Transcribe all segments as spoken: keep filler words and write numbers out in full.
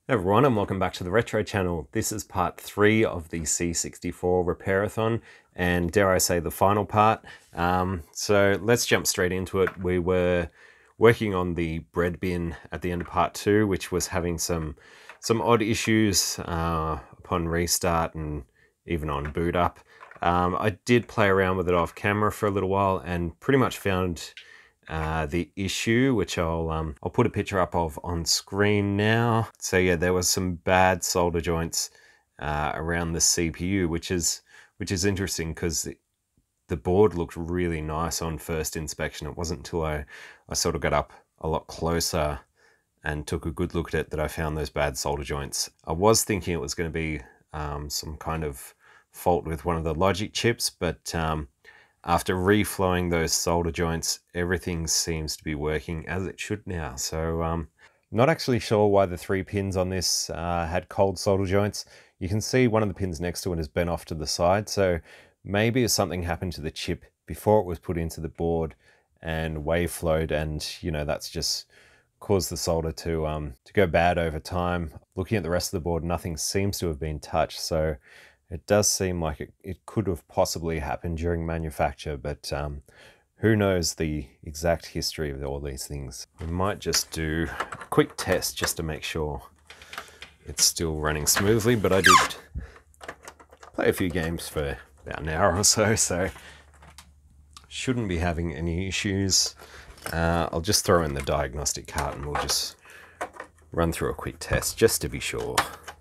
Hey everyone, and welcome back to the Retro Channel. This is part three of the C sixty-four Repairathon, and dare I say the final part. Um, so let's jump straight into it. We were working on the breadbin at the end of part two, which was having some some odd issues uh, upon restart and even on boot up. Um, I did play around with it off camera for a little while and pretty much found Uh, the issue, which I'll um, I'll put a picture up of on screen now. So yeah, there was some bad solder joints uh, around the C P U, which is which is interesting because the, the board looked really nice on first inspection. It wasn't until I I sort of got up a lot closer and took a good look at it that I found those bad solder joints. I was thinking it was going to be um, some kind of fault with one of the logic chips, but um, after reflowing those solder joints, everything seems to be working as it should now. So um, not actually sure why the three pins on this uh, had cold solder joints. You can see one of the pins next to it has bent off to the side. So maybe something happened to the chip before it was put into the board and wave flowed, and you know that's just caused the solder to um, to go bad over time. Looking at the rest of the board, nothing seems to have been touched. So it does seem like it, it could have possibly happened during manufacture, but um, who knows the exact history of all these things. We might just do a quick test just to make sure it's still running smoothly, but I did play a few games for about an hour or so, so shouldn't be having any issues. Uh, I'll just throw in the diagnostic cart and we'll just run through a quick test just to be sure.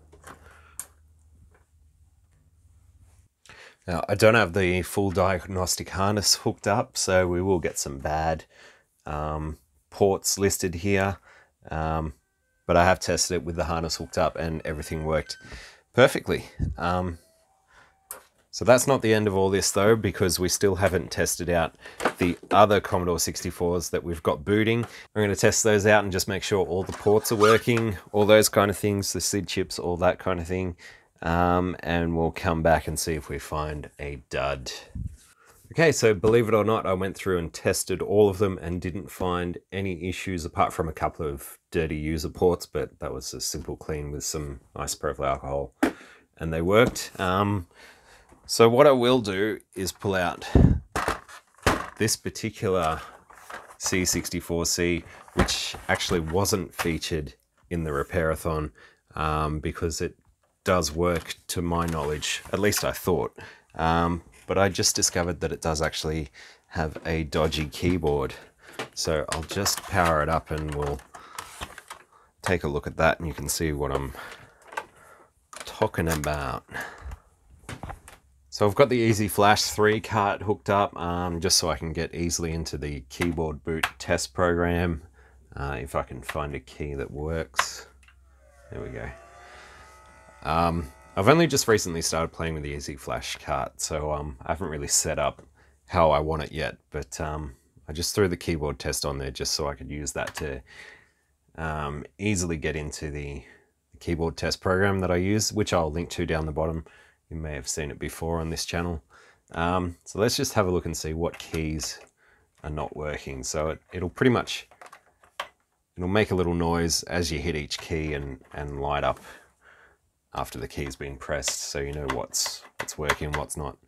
Now, I don't have the full diagnostic harness hooked up, so we will get some bad um, ports listed here. Um, but I have tested it with the harness hooked up and everything worked perfectly. Um, so that's not the end of all this though, because we still haven't tested out the other Commodore sixty-fours that we've got booting. I'm going to test those out and just make sure all the ports are working, all those kind of things, the S I D chips, all that kind of thing. Um, and we'll come back and see if we find a dud. Okay, so believe it or not, I went through and tested all of them and didn't find any issues apart from a couple of dirty user ports, but that was a simple clean with some isopropyl alcohol and they worked. Um, so what I will do is pull out this particular C sixty-four C, which actually wasn't featured in the Repairathon um, because it does work to my knowledge, at least I thought, um, but I just discovered that it does actually have a dodgy keyboard. So I'll just power it up and we'll take a look at that and you can see what I'm talking about. So I've got the Easy Flash three cart hooked up um, just so I can get easily into the keyboard boot test program, uh, if I can find a key that works. There we go. Um, I've only just recently started playing with the Easy Flash cart, so um, I haven't really set up how I want it yet, but um, I just threw the keyboard test on there just so I could use that to um, easily get into the keyboard test program that I use, which I'll link to down the bottom. You may have seen it before on this channel. Um, so let's just have a look and see what keys are not working. So it, it'll pretty much, it'll make a little noise as you hit each key and, and light up after the key's been pressed, so you know what's what's working and what's not.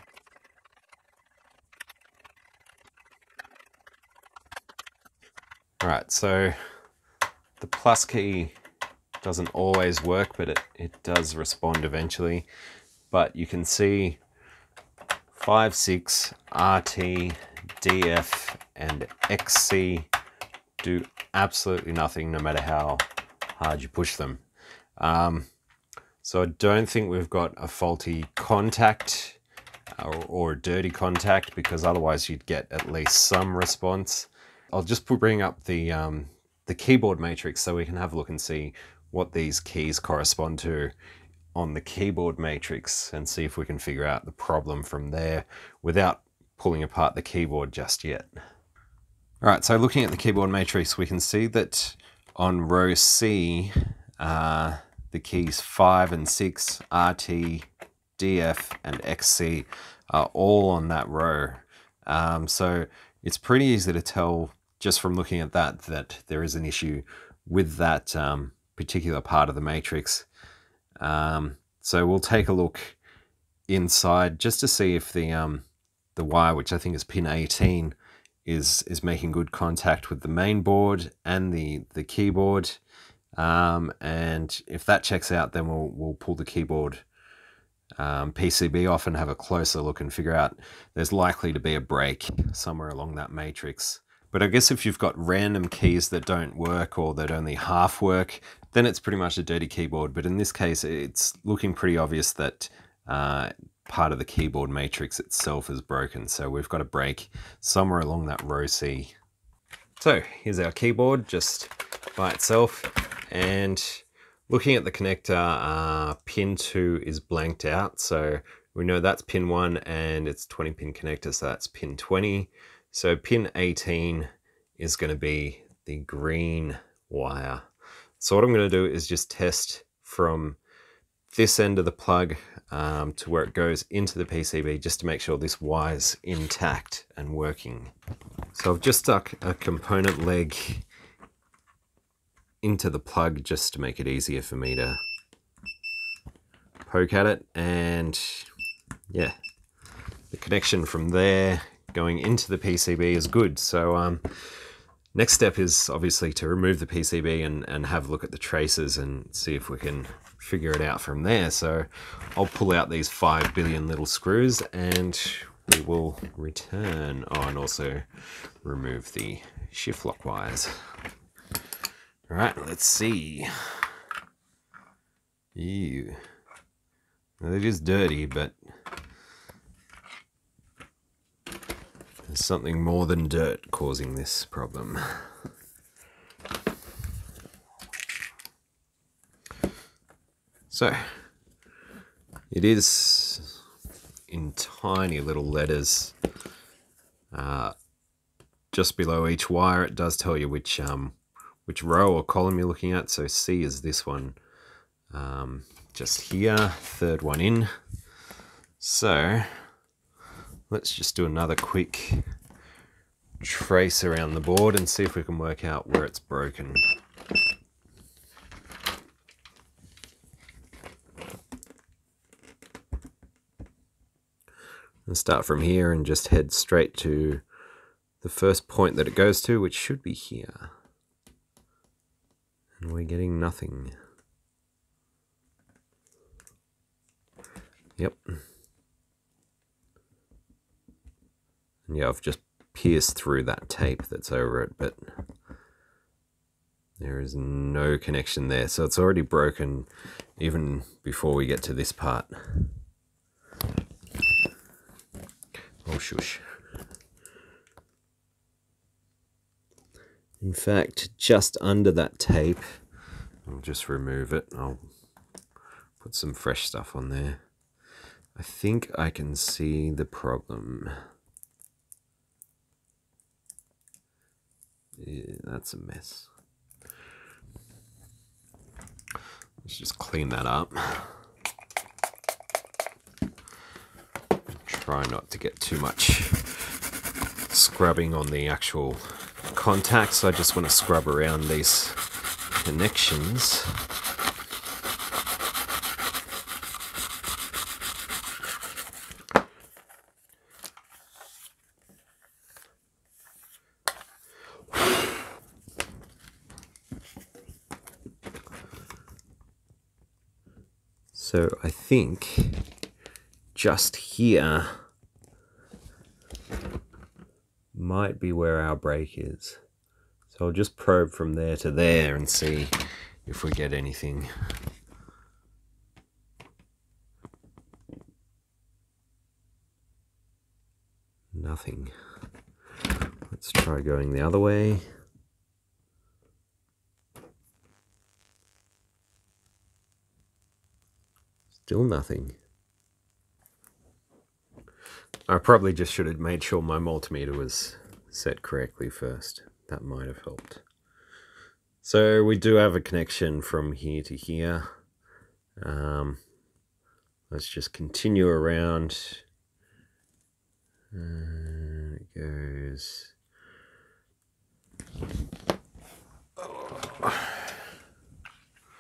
Alright, so the plus key doesn't always work, but it, it does respond eventually. But you can see five, six, R T, D F, and X C do absolutely nothing no matter how hard you push them. Um, So I don't think we've got a faulty contact or, or a dirty contact, because otherwise you'd get at least some response. I'll just bring up the, um, the keyboard matrix so we can have a look and see what these keys correspond to on the keyboard matrix and see if we can figure out the problem from there without pulling apart the keyboard just yet. All right, so looking at the keyboard matrix, we can see that on row C, uh, the keys five and six, R T, D F, and X C are all on that row. Um, so it's pretty easy to tell just from looking at that that there is an issue with that um, particular part of the matrix. Um, so we'll take a look inside just to see if the um, the wire, which I think is pin eighteen, is is making good contact with the main board and the the keyboard. Um, and if that checks out, then we'll we'll pull the keyboard um, P C B off and have a closer look and figure out there's likely to be a break somewhere along that matrix. But I guess if you've got random keys that don't work or that only half work, then it's pretty much a dirty keyboard. But in this case, it's looking pretty obvious that uh, part of the keyboard matrix itself is broken. So we've got a break somewhere along that row C. So here's our keyboard just by itself. And looking at the connector, uh, pin two is blanked out. So we know that's pin one and it's twenty pin connector, so that's pin twenty. So pin eighteen is going to be the green wire. So what I'm going to do is just test from this end of the plug um, to where it goes into the P C B, just to make sure this wire's intact and working. So I've just stuck a component leg into the plug just to make it easier for me to poke at it, and yeah, the connection from there going into the P C B is good. So um, next step is obviously to remove the P C B and, and have a look at the traces and see if we can figure it out from there. So I'll pull out these five billion little screws and we will return. Oh, and also remove the shift lock wires. All right, let's see. Ew. Well, it is dirty, but there's something more than dirt causing this problem. So, it is in tiny little letters uh, just below each wire. It does tell you which um, which row or column you're looking at. So C is this one um, just here, third one in. So let's just do another quick trace around the board and see if we can work out where it's broken. Let's start from here and just head straight to the first point that it goes to, which should be here. And we're getting nothing. Yep. And yeah, I've just pierced through that tape that's over it, but there is no connection there. So it's already broken even before we get to this part. Oh, shush. In fact, just under that tape, I'll just remove it. I'll put some fresh stuff on there. I think I can see the problem. Yeah, that's a mess. Let's just clean that up. Try not to get too much scrubbing on the actual contacts. I just want to scrub around these connections. So I think just here might be where our break is. So I'll just probe from there to there and see if we get anything. Nothing. Let's try going the other way. Still nothing. I probably just should have made sure my multimeter was set correctly first. That might have helped. So we do have a connection from here to here. Um, let's just continue around. And it goes. Oh.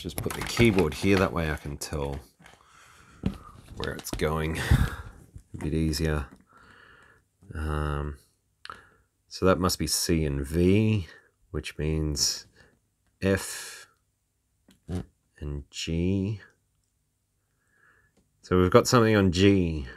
just put the keyboard here, that way I can tell where it's going a bit easier. Um, so that must be C and V, which means F and G. So we've got something on G.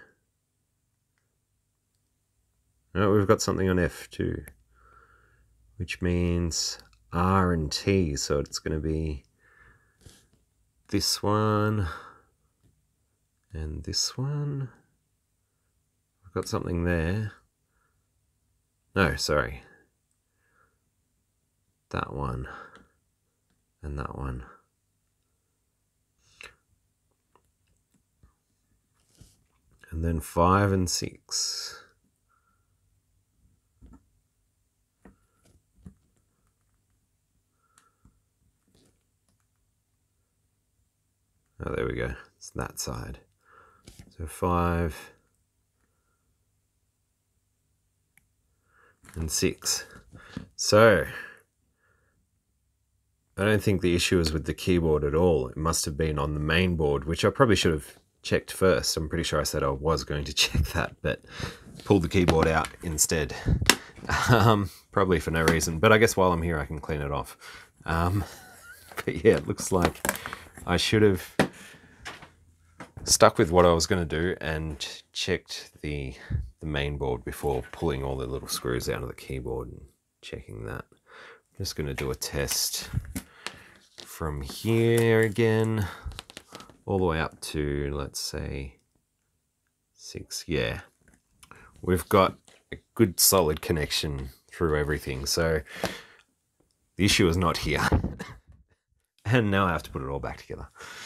No, we've got something on F too, which means R and T. So it's going to be this one and this one. We've got something there. No, sorry. That one and that one. And then five and six. Oh, there we go. It's that side. So five and six. So I don't think the issue is with the keyboard at all. It must have been on the main board, which I probably should have checked first. I'm pretty sure I said I was going to check that, but pulled the keyboard out instead. Um, probably for no reason, but I guess while I'm here I can clean it off. Um, but yeah, it looks like I should have stuck with what I was going to do and checked the, the main board before pulling all the little screws out of the keyboard and checking that. I'm just going to do a test from here again, all the way up to, let's say, six. Yeah, we've got a good solid connection through everything. So the issue is not here. And now I have to put it all back together.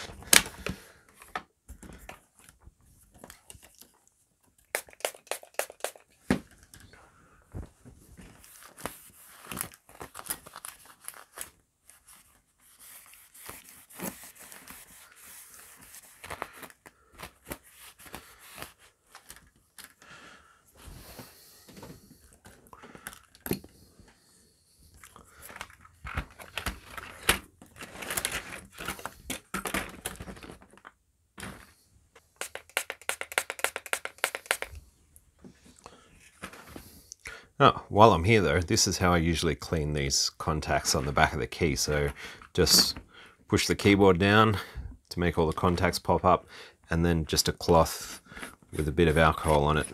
Oh, while I'm here though, this is how I usually clean these contacts on the back of the key. So just push the keyboard down to make all the contacts pop up, and then just a cloth with a bit of alcohol on it.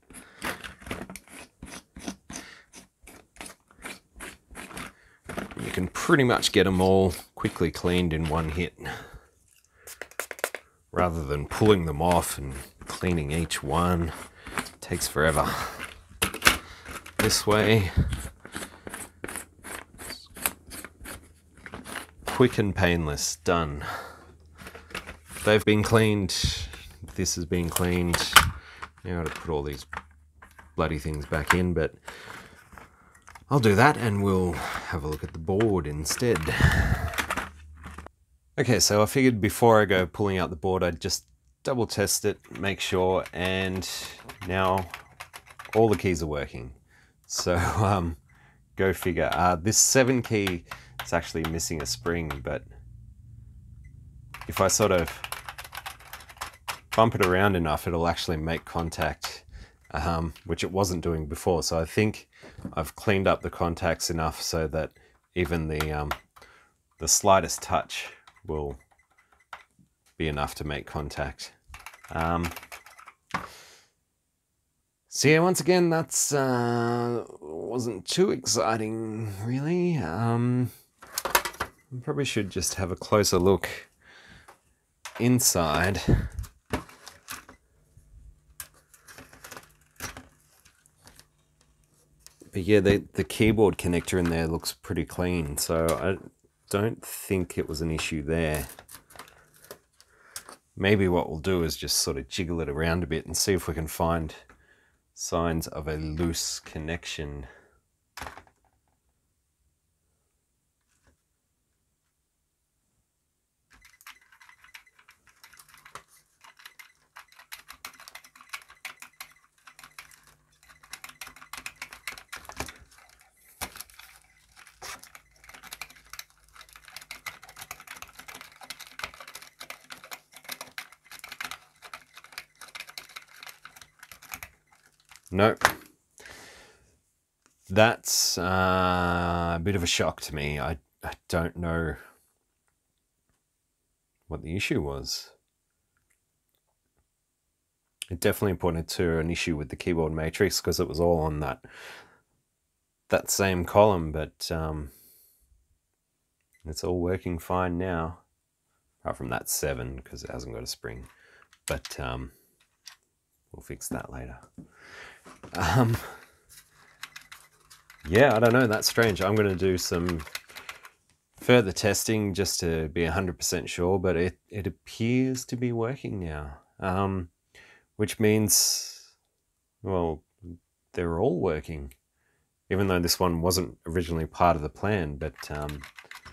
You can pretty much get them all quickly cleaned in one hit, rather than pulling them off and cleaning each one. It takes forever. This way, quick and painless, done. They've been cleaned, this has been cleaned. Now I've got to put all these bloody things back in, but I'll do that and we'll have a look at the board instead. Okay, so I figured before I go pulling out the board, I'd just double test it, make sure, and now all the keys are working. So um, go figure. Uh, this seven key is actually missing a spring, but if I sort of bump it around enough, it'll actually make contact, um, which it wasn't doing before. So I think I've cleaned up the contacts enough so that even the, um, the slightest touch will be enough to make contact. Um, So yeah, once again, that's uh, wasn't too exciting, really. Um, I probably should just have a closer look inside. But yeah, the, the keyboard connector in there looks pretty clean, so I don't think it was an issue there. Maybe what we'll do is just sort of jiggle it around a bit and see if we can find signs of a loose connection. Nope. That's uh, a bit of a shock to me. I, I don't know what the issue was. It definitely pointed to an issue with the keyboard matrix because it was all on that that same column, but um, it's all working fine now. Apart from that seven, because it hasn't got a spring. But um, we'll fix that later. Um, yeah, I don't know, that's strange. I'm going to do some further testing just to be one hundred percent sure, but it, it appears to be working now. Um, which means, well, they're all working. Even though this one wasn't originally part of the plan, but um,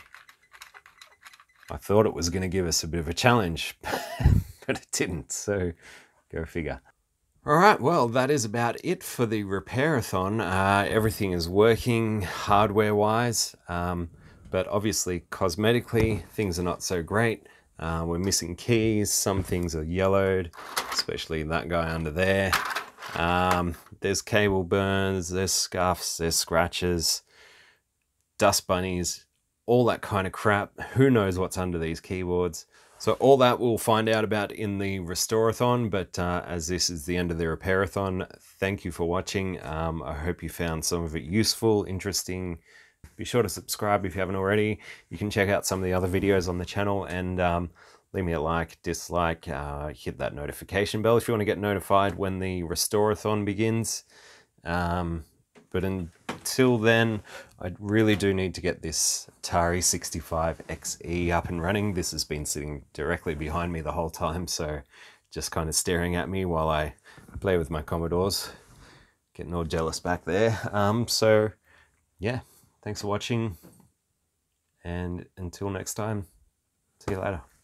I thought it was going to give us a bit of a challenge, but it didn't, so go figure. Alright, well, that is about it for the Repairathon. Uh, everything is working hardware-wise, um, but obviously cosmetically things are not so great. Uh, we're missing keys, some things are yellowed, especially that guy under there. Um, there's cable burns, there's scuffs, there's scratches, dust bunnies, all that kind of crap. Who knows what's under these keyboards? So all that we'll find out about in the Restoreathon, but uh, as this is the end of the Repairathon, thank you for watching. Um, I hope you found some of it useful, interesting. Be sure to subscribe if you haven't already. You can check out some of the other videos on the channel and um, leave me a like, dislike, uh, hit that notification bell if you want to get notified when the Restoreathon begins. Um, but until then, I really do need to get this Atari sixty-five X E up and running. This has been sitting directly behind me the whole time, so just kind of staring at me while I play with my Commodores. Getting all jealous back there. Um, so, yeah, thanks for watching, and until next time, see you later.